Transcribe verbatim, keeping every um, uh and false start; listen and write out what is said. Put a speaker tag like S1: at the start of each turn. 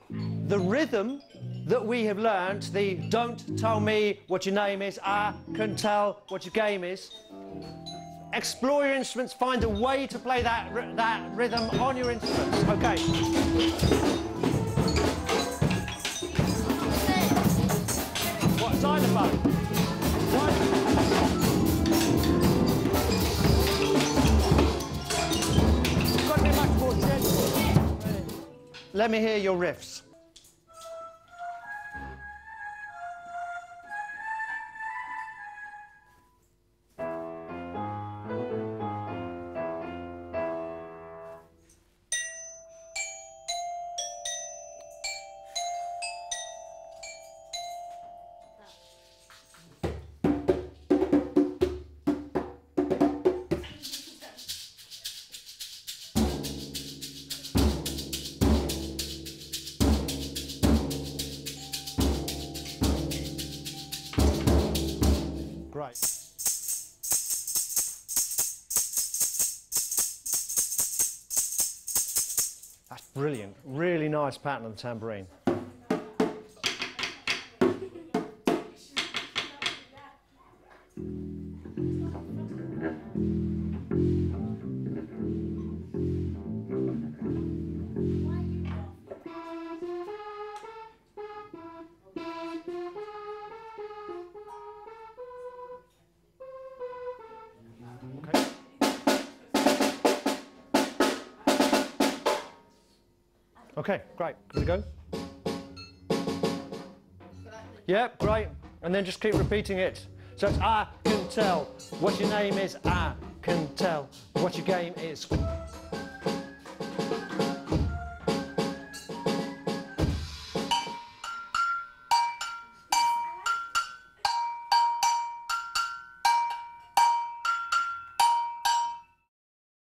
S1: the rhythm that we have learnt, the don't tell me what your name is, I can tell what your game is. Explore your instruments, find a way to play that, that rhythm on your instruments. Okay. What, xylophone? You've got to be much more gentle. Let me hear your riffs. Great. That's brilliant. Really nice pattern on the tambourine. Okay, great. Can we go? Yeah, great. And then just keep repeating it. So it's I can tell what your name is, I can tell what your game is.